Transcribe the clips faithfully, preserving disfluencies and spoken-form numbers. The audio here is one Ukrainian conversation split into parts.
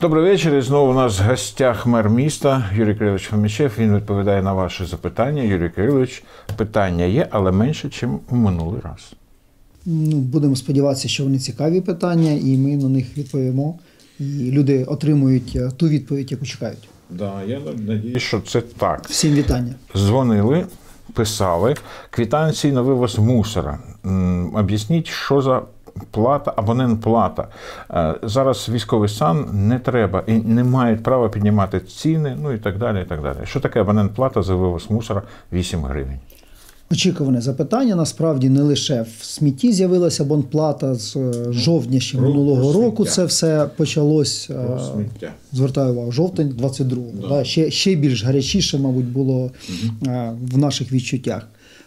Добрий вечір. І знову у нас в гостях мер міста Юрій Кирилович Фомічев. Він відповідає на ваші запитання. Юрій Кирилович, питання є, але менше, ніж у минулий раз. Ну, будемо сподіватися, що вони цікаві питання, і ми на них відповімо. І люди отримують ту відповідь, яку чекають. Да, я надію, що це так. Всім вітання. Дзвонили, писали. Квитанції на вивоз мусора. Об'ясніть, що за плата, абонент-плата. Зараз військовий стан, не треба і не мають права піднімати ціни, ну і так далі, і так далі. Що таке абонент-плата за вивоз мусора вісім гривень? Очікуване запитання. Насправді не лише в смітті з'явилася абонплата з жовтня ще минулого року. Це все почалось, звертаю увагу, жовтень двадцять другого. Да. Да, ще, ще більш гарячіше, мабуть, було угу. в наших відчуттях.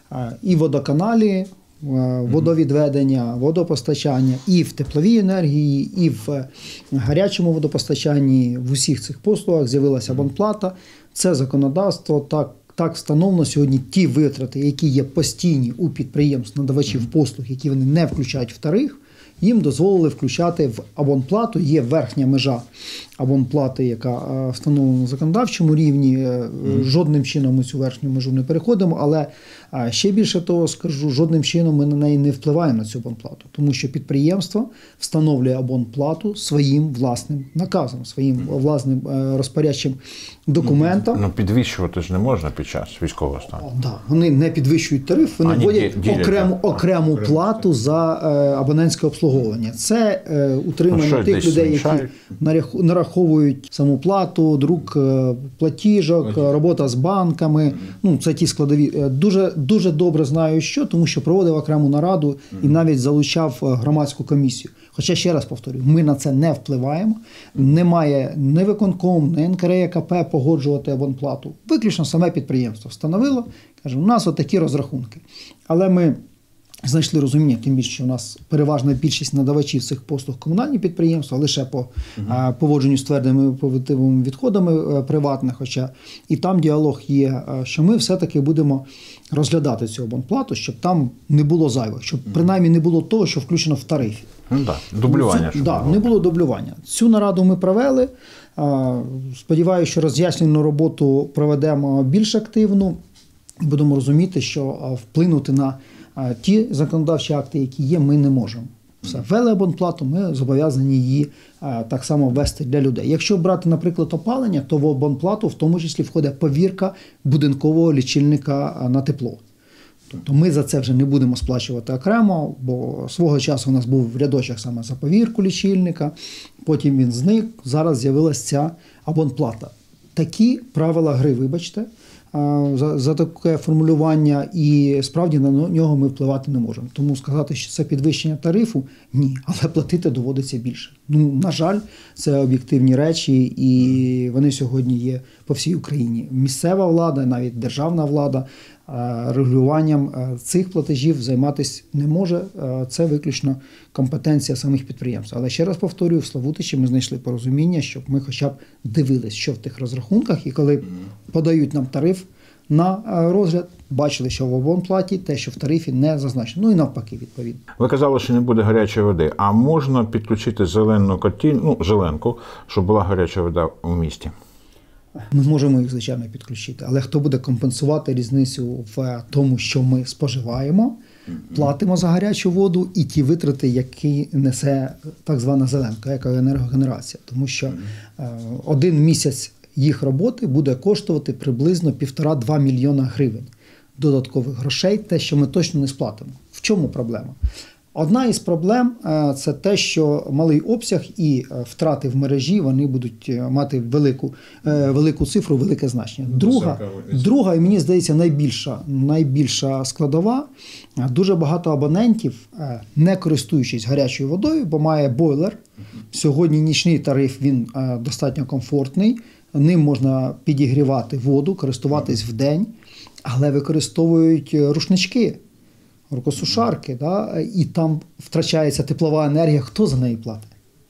І водоканалі, водовідведення, водопостачання, і в тепловій енергії, і в гарячому водопостачанні, в усіх цих послугах з'явилася абонплата. Це законодавство так Так встановлено сьогодні ті витрати, які є постійні у підприємств, надавачів послуг, які вони не включають в тариф, їм дозволили включати в абонплату. Є верхня межа абонплати, яка встановлена на законодавчому рівні. Жодним чином ми цю верхню межу не переходимо, але ще більше того скажу, жодним чином ми на неї не впливаємо, на цю абонплату. Тому що підприємство встановлює абонплату своїм власним наказом, своїм власним розпорядчим документом. Ну, підвищувати ж не можна під час військового стану. Так, да. Вони не підвищують тариф, вони вводять окрему, окрему окремо плату за абонентське обслуговування. Це утримання ну, тих людей, які нараховують саму плату, друк платіжок, Ой. робота з банками. Ну, це ті складові. Дуже, дуже добре знаю, що, тому що проводив окрему нараду mm-hmm. і навіть залучав громадську комісію. Хоча, ще раз повторюю, ми на це не впливаємо. Немає ні виконком, ні ен ка ер е ка пе погоджувати абонплату. Виключно саме підприємство встановило. Каже, у нас отакі розрахунки. Але ми знайшли розуміння, тим більше, що у нас переважна більшість надавачів цих послуг комунальні підприємства, лише по угу. поводженню з твердими побутовими відходами приватних, хоча і там діалог є, що ми все-таки будемо розглядати цю абонплату, щоб там не було зайвих, щоб принаймні не було того, що включено в тарифі. Ну, да, дублювання. Так, да, не було дублювання. Цю нараду ми провели. Сподіваюся, що роз'яснювальну роботу проведемо більш активну і будемо розуміти, що вплинути на ті законодавчі акти, які є, ми не можемо. Все, ввели абонплату, ми зобов'язані її а, так само ввести для людей. Якщо брати, наприклад, опалення, то в абонплату в тому числі входить повірка будинкового лічильника на тепло. Тобто ми за це вже не будемо сплачувати окремо, бо свого часу у нас був рядочок саме за повірку лічильника, потім він зник, зараз з'явилася ця абонплата. Такі правила гри, вибачте, За, за таке формулювання, і справді на нього ми впливати не можемо. Тому сказати, що це підвищення тарифу – ні, але платити доводиться більше. Ну, на жаль, це об'єктивні речі, і вони сьогодні є по всій Україні. Місцева влада, навіть державна влада регулюванням цих платежів займатися не може. Це виключно компетенція самих підприємств. Але ще раз повторюю, в Славутичі ми знайшли порозуміння, щоб ми хоча б дивились, що в тих розрахунках, і коли подають нам тариф на розгляд, бачили, що в абонплаті те, що в тарифі не зазначено. Ну і навпаки, відповідно. Ви казали, що не буде гарячої води. А можна підключити зелену котельню, ну, зеленку, щоб була гаряча вода у місті? Ми можемо їх, звичайно, підключити. Але хто буде компенсувати різницю в тому, що ми споживаємо, платимо за гарячу воду і ті витрати, які несе так звана зеленка, яка енергогенерація. Тому що один місяць їх роботи буде коштувати приблизно півтора-два мільйона гривень додаткових грошей, те, що ми точно не сплатимо. В чому проблема? Одна із проблем – це те, що малий обсяг і втрати в мережі, вони будуть мати велику, велику цифру, велике значення. Друга, друга, і мені здається, найбільша, найбільша складова – дуже багато абонентів, не користуючись гарячою водою, бо має бойлер. Сьогодні нічний тариф, він достатньо комфортний, ним можна підігрівати воду, користуватись вдень, але використовують рушнички, рукосушарки, да? І там втрачається теплова енергія. Хто за неї платить?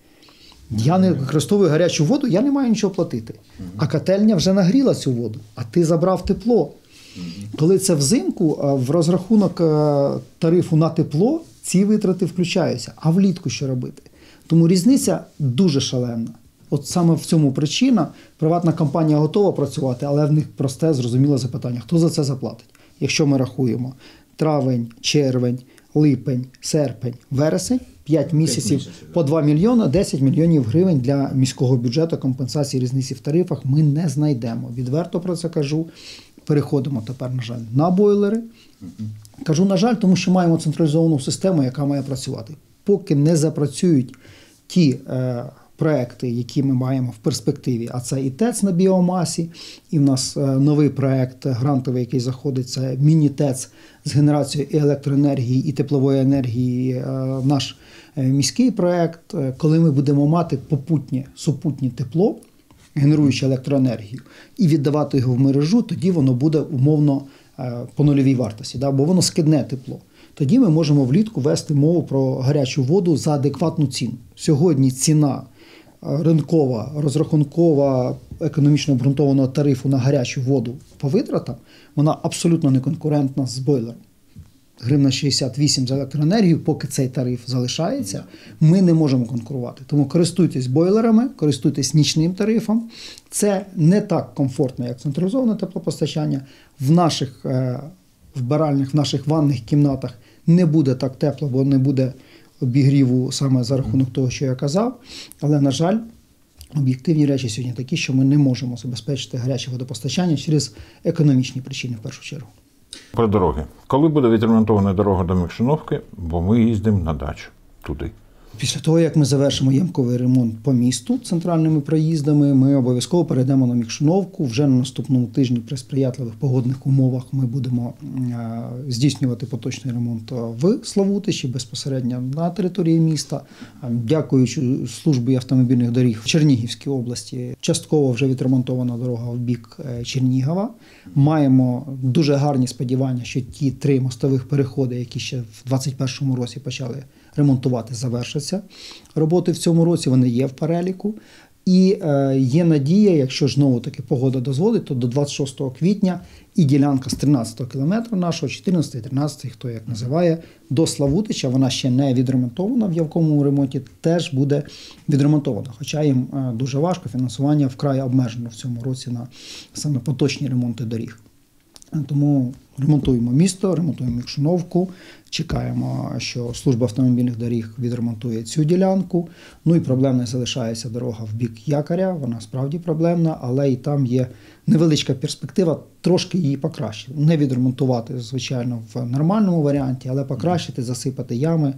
Я не використовую гарячу воду, я не маю нічого платити. А котельня вже нагріла цю воду, а ти забрав тепло. Коли це взимку, в розрахунок тарифу на тепло ці витрати включаються. А влітку що робити? Тому різниця дуже шалена. От саме в цьому причина. Приватна компанія готова працювати, але в них просте, зрозуміле запитання, хто за це заплатить? Якщо ми рахуємо травень, червень, липень, серпень, вересень, п'ять місяців по два мільйони, десять мільйонів гривень для міського бюджету компенсації різниці в тарифах ми не знайдемо. Відверто про це кажу. Переходимо тепер, на жаль, на бойлери. Кажу, на жаль, тому що маємо централізовану систему, яка має працювати. Поки не запрацюють ті е, проекти, які ми маємо в перспективі, а це і ТЕЦ на біомасі, і в нас е, новий проект грантовий, який заходить, це міні-ТЕЦ з генерацією і електроенергії, і теплової енергії, е, наш е, міський проект, е, коли ми будемо мати попутнє, супутнє тепло, генеруючи електроенергію, і віддавати його в мережу, тоді воно буде умовно по нульовій вартості, да? Бо воно скидне тепло. Тоді ми можемо влітку вести мову про гарячу воду за адекватну ціну. Сьогодні ціна ринкова, розрахункова, економічно обґрунтованого тарифу на гарячу воду по витратам, вона абсолютно не конкурентна з бойлером. Гривна шістдесят вісім за електроенергію, поки цей тариф залишається, ми не можемо конкурувати. Тому користуйтесь бойлерами, користуйтесь нічним тарифом. Це не так комфортно, як централізоване теплопостачання. В наших вбиральнях, в наших ванних кімнатах не буде так тепло, бо не буде обігріву саме за рахунок того, що я казав. Але, на жаль, об'єктивні речі сьогодні такі, що ми не можемо забезпечити гаряче водопостачання через економічні причини в першу чергу. Про дороги. Коли буде відремонтована дорога до Микшиновки, бо ми їздимо на дачу туди. Після того, як ми завершимо ямковий ремонт по місту центральними проїздами, ми обов'язково перейдемо на Микшиновку. Вже на наступному тижні при сприятливих погодних умовах ми будемо здійснювати поточний ремонт в Славутичі, безпосередньо на території міста. Дякуючи службі автомобільних доріг в Чернігівській області, частково вже відремонтована дорога в бік Чернігова. Маємо дуже гарні сподівання, що ті три мостових переходи, які ще в двадцять першому році почали ремонтувати, завершаться. Роботи в цьому році, вони є в переліку. І е, є надія, якщо ж знову-таки погода дозволить, то до двадцять шостого квітня і ділянка з тринадцятого кілометру нашого, чотирнадцятий, тринадцятий, хто як називає, до Славутича, вона ще не відремонтована в явковому ремонті, теж буде відремонтована. Хоча їм е, дуже важко, фінансування вкрай обмежено в цьому році на саме поточні ремонти доріг. Тому ремонтуємо місто, ремонтуємо Микшиновку, чекаємо, що служба автомобільних доріг відремонтує цю ділянку. Ну і проблемна залишається дорога в бік Якоря, вона справді проблемна, але і там є невеличка перспектива трошки її покращити. Не відремонтувати, звичайно, в нормальному варіанті, але покращити, засипати ями,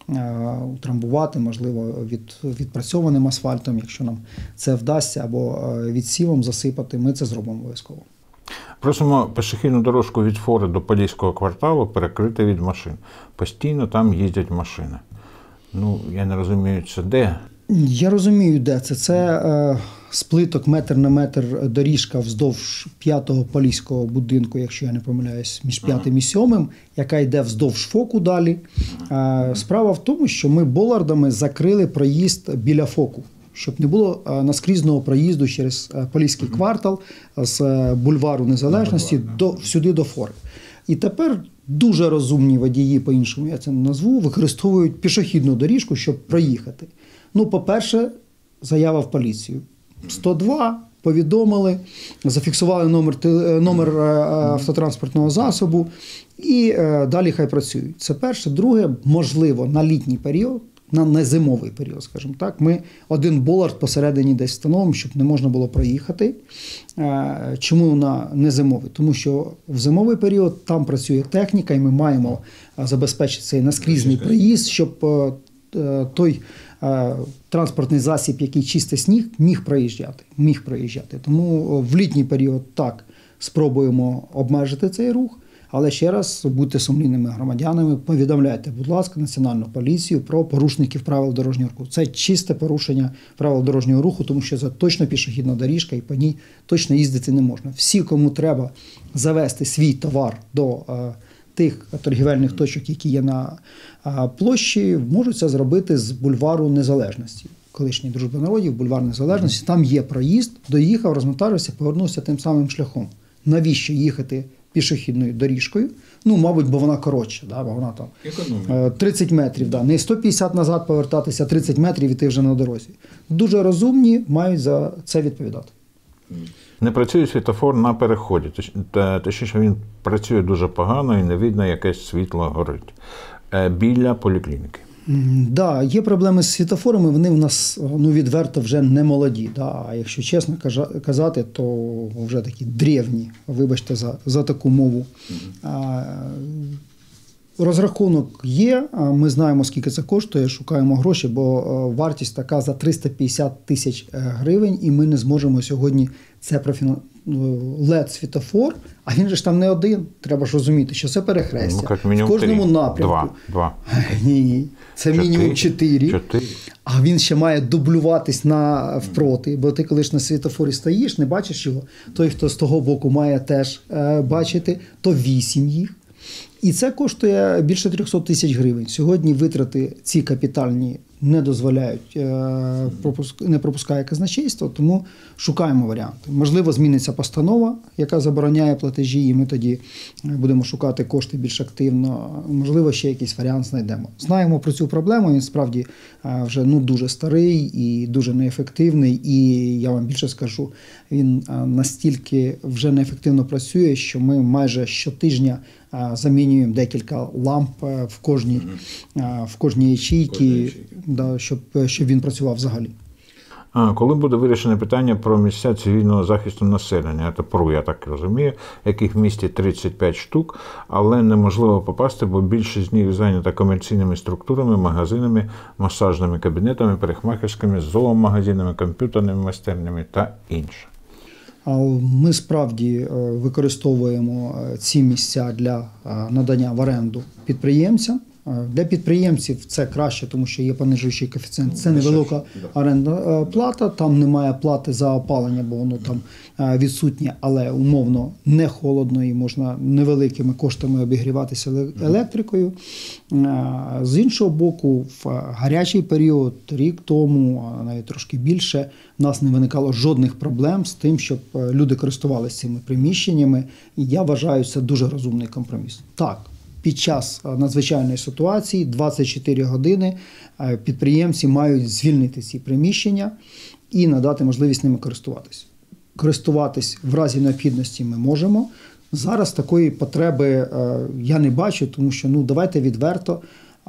утрамбувати, можливо, від, відпрацьованим асфальтом, якщо нам це вдасться, або відсівом засипати, ми це зробимо обов'язково. Просимо пішохідну дорожку від Фори до Подільського кварталу перекрити від машин. Постійно там їздять машини. Ну, я не розумію, це де? Я розумію, де це. Це е, сплиток метр на метр доріжка вздовж п'ятого поліського будинку, якщо я не помиляюсь, між п'ятим і сьомим, яка йде вздовж ФОКу далі. Е, справа в тому, що ми болардами закрили проїзд біля ФОКу, щоб не було наскрізного проїзду через Поліський квартал з бульвару Незалежності до, сюди до Фори. І тепер дуже розумні водії, по-іншому я це назву, використовують пішохідну доріжку, щоб проїхати. Ну, по-перше, заява в поліцію. сто два повідомили, зафіксували номер, номер автотранспортного засобу і далі хай працюють. Це перше. Друге, можливо, на літній період, на незимовий період, скажімо так, ми один болард посередині десь встановимо, щоб не можна було проїхати. Чому на незимовий? Тому що в зимовий період там працює техніка, і ми маємо забезпечити цей наскрізний проїзд, щоб той транспортний засіб, який чистить сніг, міг проїжджати. Міг проїжджати. Тому в літній період так спробуємо обмежити цей рух. Але ще раз, будьте сумлінними громадянами, повідомляйте, будь ласка, Національну поліцію про порушників правил дорожнього руху. Це чисте порушення правил дорожнього руху, тому що це точно пішохідна доріжка і по ній точно їздити не можна. Всі, кому треба завести свій товар до е, тих торгівельних точок, які є на е, площі, можуть це зробити з бульвару Незалежності. Колишній Дружби народів, бульвар Незалежності, там є проїзд, доїхав, розмонтажився, повернувся тим самим шляхом. Навіщо їхати пішохідною доріжкою. Ну, мабуть, бо вона коротша, да, бо вона там Економія. тридцять метрів. Да. Не сто п'ятдесят назад повертатися, тридцять метрів і ти вже на дорозі. Дуже розумні, мають за це відповідати. Не працює світлофор на переході, точніше він працює дуже погано і не видно, якесь світло горить. Біля поліклініки. Так, да, є проблеми з світлофорами, вони в нас ну, відверто вже не молоді. Да. А якщо чесно казати, то вже такі древні, вибачте за, за таку мову. А, розрахунок є, ми знаємо, скільки це коштує, шукаємо гроші, бо вартість така за триста п'ятдесят тисяч гривень, і ми не зможемо сьогодні це профінансувати. лед-світофор, а він же ж там не один. Треба ж розуміти, що це перехрестя. Ну, в кожному три. напрямку. Два. Два. Ні, це чотири. Мінімум чотири. Чотири. А він ще має дублюватись на впроти, бо ти коли ж на світофорі стоїш, не бачиш його, той, хто з того боку має теж е, бачити, то вісім їх. І це коштує більше триста тисяч гривень. Сьогодні витрати ці капітальні не дозволяють, не пропускає казначейство, тому шукаємо варіанти. Можливо, зміниться постанова, яка забороняє платежі, і ми тоді будемо шукати кошти більш активно. Можливо, ще якийсь варіант знайдемо. Знаємо про цю проблему, він справді вже ну, дуже старий і дуже неефективний, і я вам більше скажу, він настільки вже неефективно працює, що ми майже щотижня замінюємо декілька ламп в кожній, в кожній ячейці, да, щоб, щоб він працював взагалі. А коли буде вирішене питання про місця цивільного захисту населення, це ПРУ, я так розумію, яких в місті тридцять п'ять штук, але неможливо попасти, бо більшість з них зайнята комерційними структурами, магазинами, масажними кабінетами, парикмахерськими, зоомагазинами, комп'ютерними майстернями та інше. Ми справді використовуємо ці місця для надання в оренду підприємцям. Для підприємців це краще, тому що є понижуючий коефіцієнт. Це невелика орендна плата, там немає плати за опалення, бо воно там відсутнє, але умовно не холодно і можна невеликими коштами обігріватися електрикою. З іншого боку, в гарячий період, рік тому, а навіть трошки більше, в нас не виникало жодних проблем з тим, щоб люди користувалися цими приміщеннями. І я вважаю, це дуже розумний компроміс. Так. Під час надзвичайної ситуації двадцять чотири години підприємці мають звільнити ці приміщення і надати можливість ними користуватись. Користуватись в разі необхідності ми можемо. Зараз такої потреби я не бачу, тому що, ну, давайте відверто,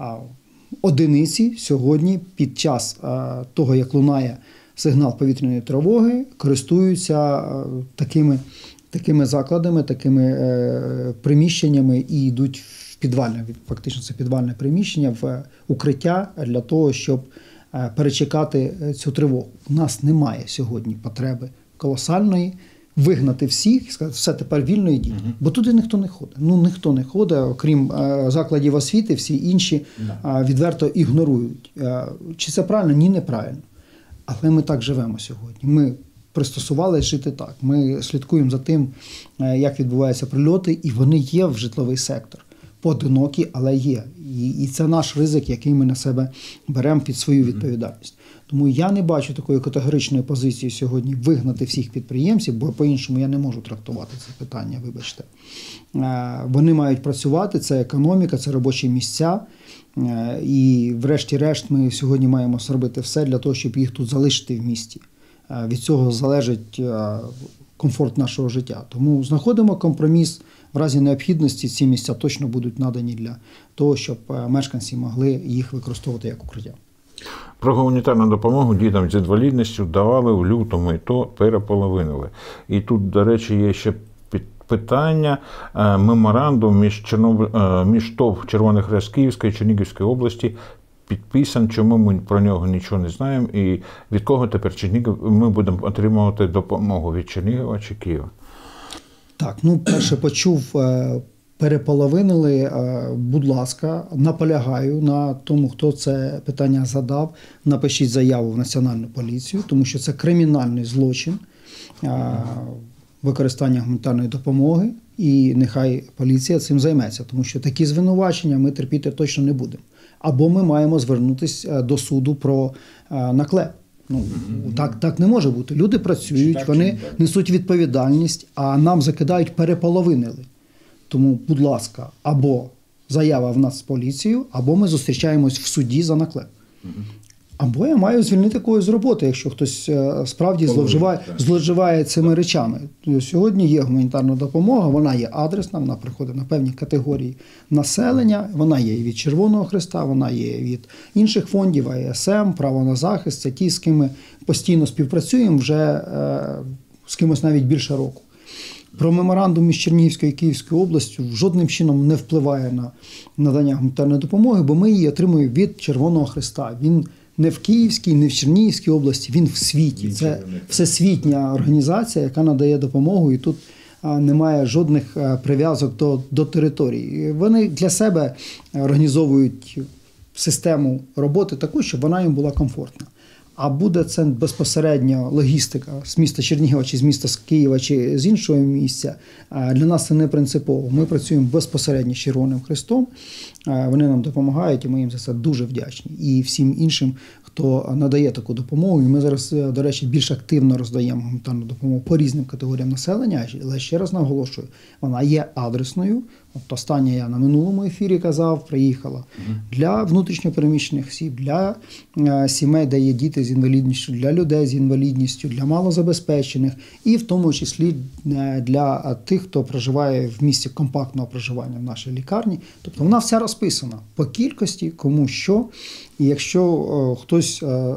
одиниці сьогодні під час того, як лунає сигнал повітряної тривоги, користуються такими такими закладами, такими е, приміщеннями і йдуть в підвальне, фактично це підвальне приміщення, в укриття для того, щоб е, перечекати цю тривогу. У нас немає сьогодні потреби колосальної вигнати всіх і сказати, все, тепер вільно йдіть. Угу. Бо туди ніхто не ходить. Ну, ніхто не ходить, окрім е, закладів освіти, всі інші е, відверто ігнорують. Е, чи це правильно? Ні, неправильно. Але ми так живемо сьогодні. Ми пристосувалися жити так. Ми слідкуємо за тим, як відбуваються прильоти, і вони є в житловий сектор. Поодинокі, але є. І, і це наш ризик, який ми на себе беремо під свою відповідальність. Тому я не бачу такої категоричної позиції сьогодні вигнати всіх підприємців, бо по-іншому я не можу трактувати це питання, вибачте. Вони мають працювати, це економіка, це робочі місця. І врешті-решт ми сьогодні маємо зробити все для того, щоб їх тут залишити в місті. Від цього залежить комфорт нашого життя. Тому знаходимо компроміс. В разі необхідності ці місця точно будуть надані для того, щоб мешканці могли їх використовувати як укриття. Про гуманітарну допомогу дітям з інвалідністю давали в лютому, і то переполовинили. І тут, до речі, є ще питання. Меморандум між, Черноб... між ТОВ Червоний Хрест Київської і Чернігівської області підписан, чому ми про нього нічого не знаємо, і від кого тепер Чернігів ми будемо отримувати допомогу, від Чернігова чи Києва? Так, ну, перше почув, переполовинили, будь ласка, наполягаю на тому, хто це питання задав, напишіть заяву в Національну поліцію, тому що це кримінальний злочин використання гуманітарної допомоги, і нехай поліція цим займеться, тому що такі звинувачення ми терпіти точно не будемо. Або ми маємо звернутися до суду про наклеп. Ну, так, так не може бути. Люди працюють, вони несуть відповідальність, а нам закидають переполовинили. Тому, будь ласка, або заява в нас з поліцією, або ми зустрічаємось в суді за наклеп. Або я маю звільнити когось з роботи, якщо хтось справді зловживає, зловживає цими речами. Сьогодні є гуманітарна допомога, вона є адресна, вона приходить на певні категорії населення, вона є і від Червоного Хреста, вона є від інших фондів, А С М, Право на захист, це ті, з ким ми постійно співпрацюємо вже з кимось навіть більше року. Про меморандум між Чернігівською і Київською областю жодним чином не впливає на надання гуманітарної допомоги, бо ми її отримуємо від Червоного Хреста. Він не в Київській, не в Чернігівській області, він в світі. Це всесвітня організація, яка надає допомогу, і тут немає жодних прив'язок до, до території. Вони для себе організовують систему роботи таку, щоб вона їм була комфортна. А буде це безпосередньо логістика з міста Чернігова, чи з міста Києва, чи з іншого місця, для нас це не принципово. Ми працюємо безпосередньо з Червоним Хрестом, вони нам допомагають, і ми їм за це дуже вдячні. І всім іншим, хто надає таку допомогу. І ми зараз, до речі, більш активно роздаємо гуманітарну допомогу по різним категоріям населення, але ще раз наголошую, вона є адресною. От останнє я на минулому ефірі казав, приїхала для внутрішньопереміщених осіб, для е, сімей, де є діти з інвалідністю, для людей з інвалідністю, для малозабезпечених і в тому числі для тих, хто проживає в місці компактного проживання в нашій лікарні. Тобто вона вся розписана по кількості, кому що. І якщо е, хтось е,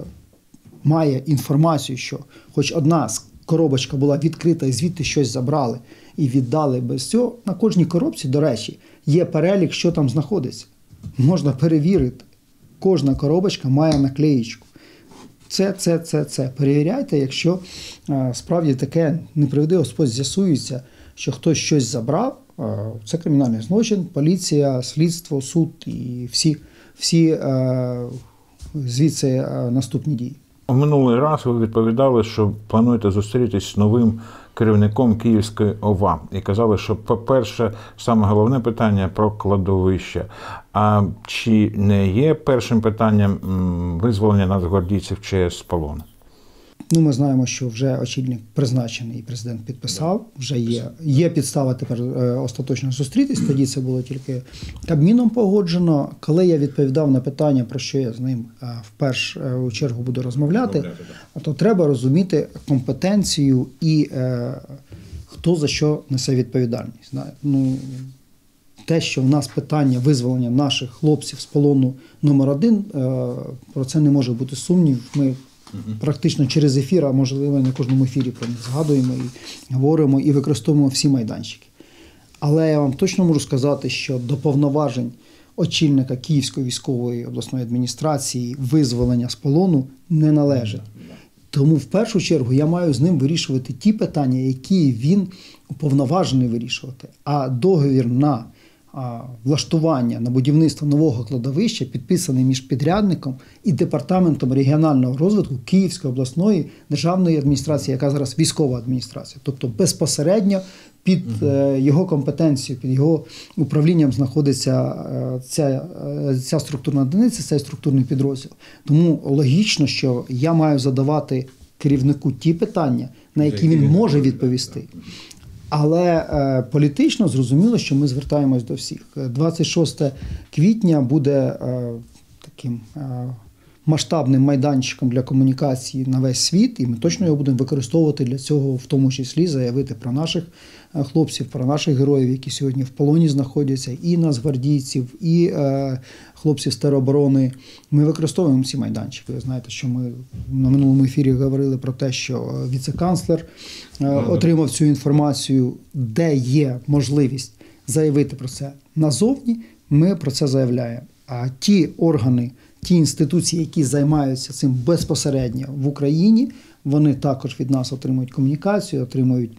має інформацію, що хоч одна коробочка була відкрита і звідти щось забрали, і віддали без цього. На кожній коробці, до речі, є перелік, що там знаходиться. Можна перевірити. Кожна коробочка має наклеїчку. Це, це, це, це. Перевіряйте, якщо а, справді таке, не приведи Господь, з'ясується, що хтось щось забрав, а, це кримінальний злочин, поліція, слідство, суд і всі, всі а, звідси а, наступні дії. У минулий раз ви відповідали, що плануєте зустрітись з новим керівником Київської О В А. І казали, що, по-перше, саме головне питання про кладовище. А чи не є першим питанням визволення нацгвардійців ЧС з полону? Ну, ми знаємо, що вже очільник призначений, і президент підписав, вже є, є підстава тепер остаточно зустрітись, тоді це було тільки Кабміном погоджено. Коли я відповідав на питання, про що я з ним в першу чергу буду розмовляти, то треба розуміти компетенцію і е, хто за що несе відповідальність. Ну, те, що в нас питання визволення наших хлопців з полону номер один, е, про це не може бути сумнів. Ми практично через ефір, а можливо на кожному ефірі про них згадуємо і говоримо, і використовуємо всі майданчики. Але я вам точно можу сказати, що до повноважень очільника Київської військової обласної адміністрації визволення з полону не належить. Тому в першу чергу я маю з ним вирішувати ті питання, які він уповноважений вирішувати. А договір на влаштування на будівництво нового кладовища підписаний між підрядником і департаментом регіонального розвитку Київської обласної державної адміністрації, яка зараз військова адміністрація. Тобто безпосередньо під угу. його компетенцію, під його управлінням знаходиться ця, ця структурна одиниця, цей структурний підрозділ. Тому логічно, що я маю задавати керівнику ті питання, на які він може відповісти. Але е, політично зрозуміло, що ми звертаємось до всіх. двадцять шостого квітня буде е, таким е, масштабним майданчиком для комунікації на весь світ, і ми точно його будемо використовувати для цього, в тому числі заявити про наших хлопців, про наших героїв, які сьогодні в полоні знаходяться, і нацгвардійців, і е, хлопців з тероборони. Ми використовуємо ці майданчики. Ви знаєте, що ми на минулому ефірі говорили про те, що віце-канцлер е, отримав цю інформацію, де є можливість заявити про це назовні, ми про це заявляємо. А ті органи, ті інституції, які займаються цим безпосередньо в Україні, вони також від нас отримують комунікацію, отримують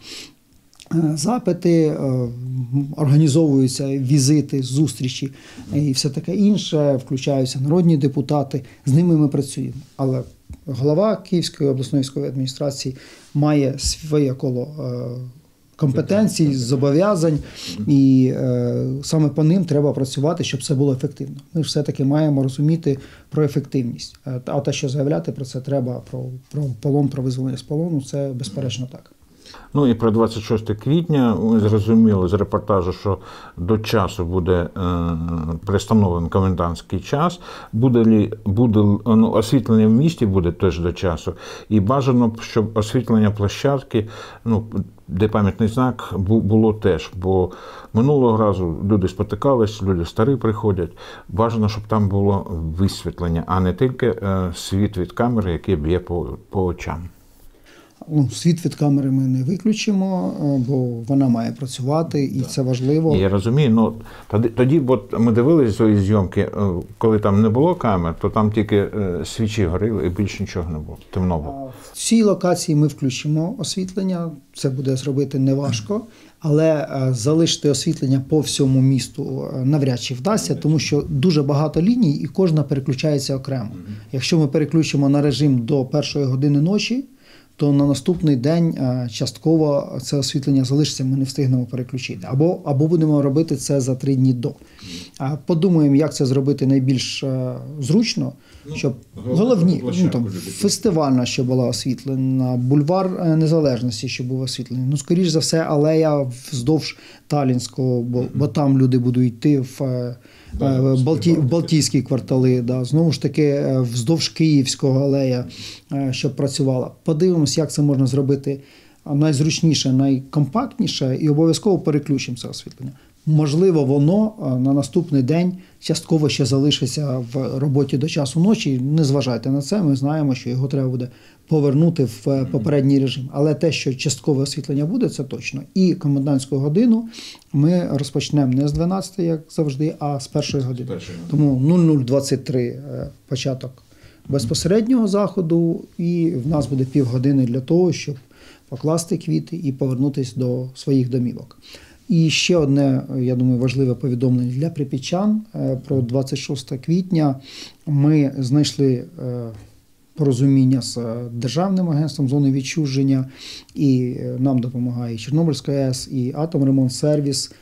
запити, організовуються візити, зустрічі і все таке інше, включаються народні депутати, з ними ми працюємо. Але голова Київської обласної військової адміністрації має своє коло компетенцій, зобов'язань, і е, саме по ним треба працювати, щоб це було ефективно. Ми ж все-таки маємо розуміти про ефективність. А те, що заявляти про це треба, про, про полон, про визволення з полону, це безперечно так. Ну і про двадцять шосте квітня ми зрозуміли з репортажу, що до часу буде е, пристановлений комендантський час. Буде лі, буде, ну, освітлення в місті буде теж до часу. І бажано, щоб освітлення площадки, ну, де пам'ятний знак, було теж. Бо минулого разу люди спотикались, люди старі приходять. Бажано, щоб там було висвітлення, а не тільки е, світ від камери, який б'є по, по очам. Ну, світ від камери ми не виключимо, бо вона має працювати, і да. Це важливо. Я розумію, ну тоді, тоді бо ми дивилися свої зйомки, коли там не було камер, то там тільки свічі горіли і більше нічого не було, темно було. В цій локації ми включимо освітлення, це буде зробити неважко, але залишити освітлення по всьому місту навряд чи вдасться, тому що дуже багато ліній і кожна переключається окремо. Якщо ми переключимо на режим до першої години ночі, то на наступний день частково це освітлення залишиться, ми не встигнемо переключити. Або, або будемо робити це за три дні до. Подумаємо, як це зробити найбільш зручно, щоб ну, головні, ну, там, фестивальна, що була освітлена, бульвар Незалежності, що був освітлений. Ну, скоріш за все, алея вздовж Талінського, бо, бо там люди будуть йти в, в, Балті, в Балтійські квартали. Да. Знову ж таки, вздовж Київського алея, щоб працювала. Подивимось, як це можна зробити найзручніше, найкомпактніше, і обов'язково переключимо це освітлення. Можливо, воно на наступний день частково ще залишиться в роботі до часу ночі. Не зважайте на це, ми знаємо, що його треба буде повернути в попередній режим. Але те, що часткове освітлення буде, це точно. І комендантську годину ми розпочнемо не з дванадцятої, як завжди, а з першої години. Тому нуль нуль двадцять три початок безпосереднього заходу, і в нас буде півгодини для того, щоб покласти квіти і повернутися до своїх домівок. І ще одне, я думаю, важливе повідомлення для прип'ятчан. Про двадцять шосте квітня ми знайшли порозуміння з Державним агентством зони відчуження, і нам допомагає і Чорнобильська АЕС, і Атомремонтсервіс,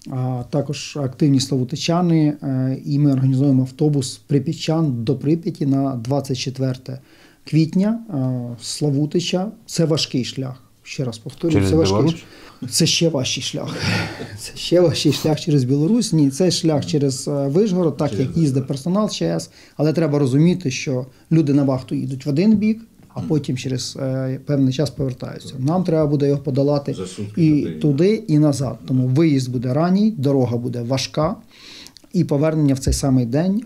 а також активні славутичани, і ми організуємо автобус прип'ятчан до Прип'яті на двадцять четверте квітня з Славутича. Це важкий шлях. Ще раз повторюю, це важкий. Це ще важчий шлях. Це ще важчий шлях через Білорусь. Ні, це шлях через Вишгород, так як їздить персонал ЧАЕС. Але треба розуміти, що люди на вахту їдуть в один бік, а потім через певний час повертаються. Нам треба буде його подолати і туди, і назад. Тому виїзд буде ранній, дорога буде важка, і повернення в цей самий день.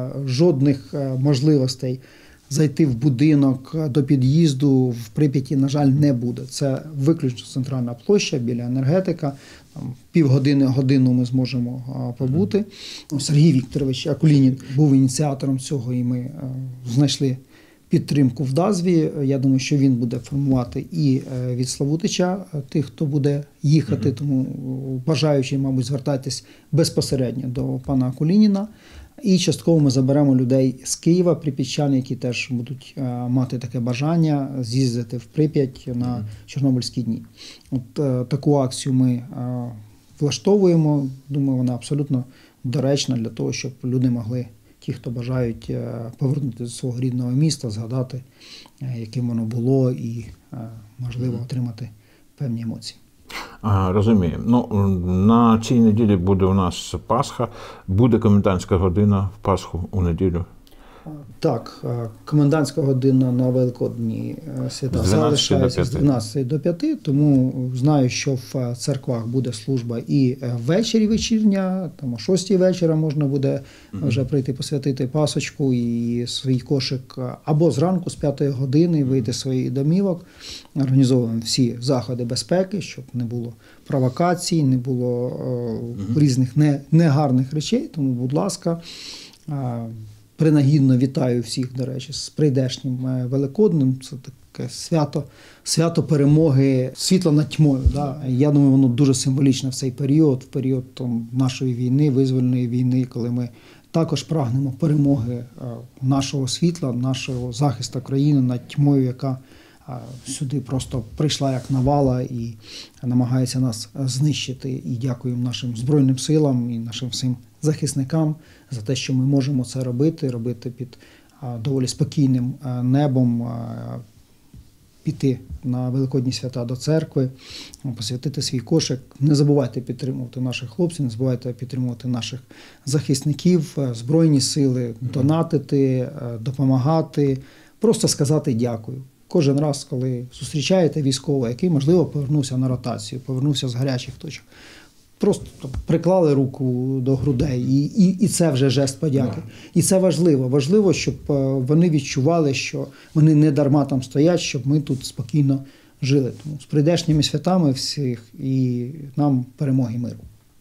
Жодних можливостей зайти в будинок до під'їзду в Прип'яті, на жаль, не буде. Це виключно центральна площа біля енергетика. Там, півгодини, годину ми зможемо побути. Сергій Вікторович Акулінін був ініціатором цього, і ми знайшли підтримку в ДАЗВі. Я думаю, що він буде формувати і від Славутича тих, хто буде їхати. Тому бажаючи, мабуть, звертайтесь безпосередньо до пана Акулініна. І частково ми заберемо людей з Києва, прип'ятчан, які теж будуть мати таке бажання з'їздити в Прип'ять на Чорнобильські дні. От таку акцію ми влаштовуємо. Думаю, вона абсолютно доречна для того, щоб люди могли, ті, хто бажають, повернути до свого рідного міста, згадати, яким воно було, і, можливо, отримати певні емоції. Розумію. Ну, на цій неділі буде у нас Пасха. Буде комендантська година в Пасху у неділю? Так, комендантська година на Великодні свята залишається з дванадцятої до п'яти, тому знаю, що в церквах буде служба і ввечері вечірня, там о шостій вечора можна буде вже прийти посвятити пасочку і свій кошик, або зранку з п'ятої години вийти з своїх домівок. Організовуємо всі заходи безпеки, щоб не було провокацій, не було uh-huh. різних негарних речей, тому, будь ласка, принагідно вітаю всіх, до речі, з прийдешнім Великоднем. Це таке свято, свято перемоги, світла над тьмою. Да? Я думаю, воно дуже символічне в цей період, в період там, нашої війни, визвольної війни, коли ми також прагнемо перемоги нашого світла, нашого захисту країни над тьмою, яка сюди просто прийшла як навала і намагається нас знищити. І дякуємо нашим Збройним силам і нашим всім захисникам за те, що ми можемо це робити, робити під доволі спокійним небом, піти на Великодні свята до церкви, посвятити свій кошик. Не забувайте підтримувати наших хлопців, не забувайте підтримувати наших захисників, Збройні сили, донатити, допомагати, просто сказати дякую. Кожен раз, коли зустрічаєте військового, який, можливо, повернувся на ротацію, повернувся з гарячих точок, просто приклали руку до грудей, і, і, і це вже жест подяки. І це важливо. Важливо, щоб вони відчували, що вони не дарма там стоять, щоб ми тут спокійно жили. Тому з прийдешніми святами всіх і нам перемоги, миру.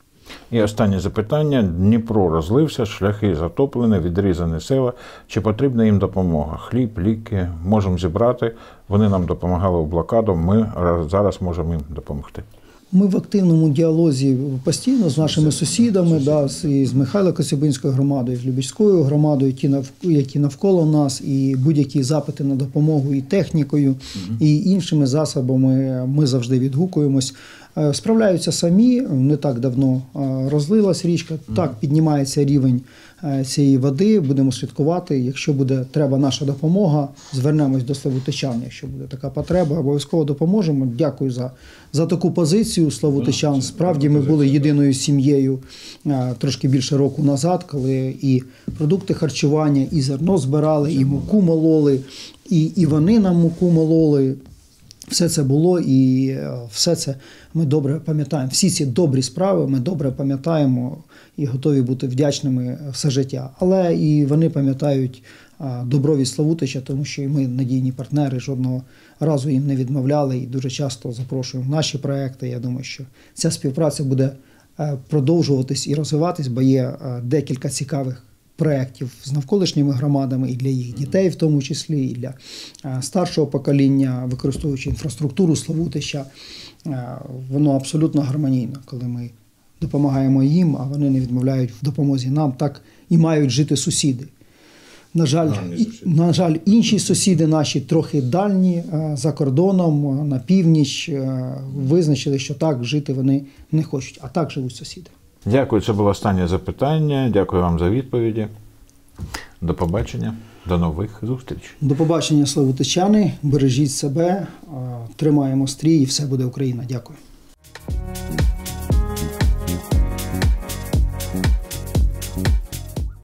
І останнє запитання. Дніпро розлився, шляхи затоплені, відрізані села. Чи потрібна їм допомога? Хліб, ліки можемо зібрати. Вони нам допомагали в блокаду, ми зараз можемо їм допомогти. Ми в активному діалозі постійно з нашими сусідами, да, і з Михайло-Коцюбинською громадою, з Любецькою громадою, ті, які навколо нас, і будь-які запити на допомогу і технікою, угу. і іншими засобами ми завжди відгукуємось. Справляються самі, не так давно розлилась річка, угу. так піднімається рівень цієї води, будемо слідкувати. Якщо буде треба наша допомога, звернемось до Славутичан, якщо буде така потреба, обов'язково допоможемо. Дякую за, за таку позицію, Славутичан. Справді ми були єдиною сім'єю трошки більше року назад, коли і продукти харчування, і зерно збирали, і муку мололи, і, і вони нам муку мололи. Все це було і все це ми добре пам'ятаємо. Всі ці добрі справи ми добре пам'ятаємо і готові бути вдячними все життя. Але і вони пам'ятають добро від Славутича, тому що і ми надійні партнери, жодного разу їм не відмовляли і дуже часто запрошуємо в наші проекти. Я думаю, що ця співпраця буде продовжуватись і розвиватись, бо є декілька цікавих проєктів з навколишніми громадами і для їх дітей в тому числі, і для старшого покоління, використовуючи інфраструктуру Славутича. Воно абсолютно гармонійно, коли ми допомагаємо їм, а вони не відмовляють в допомозі нам. Так і мають жити сусіди. На жаль, і, на жаль, інші сусіди наші трохи дальні, за кордоном, на північ, визначили, що так жити вони не хочуть, а так живуть сусіди. Дякую, це було останнє запитання. Дякую вам за відповіді. До побачення, до нових зустрічей. До побачення, славутичани. Бережіть себе, тримаємо стрій і все буде Україна. Дякую.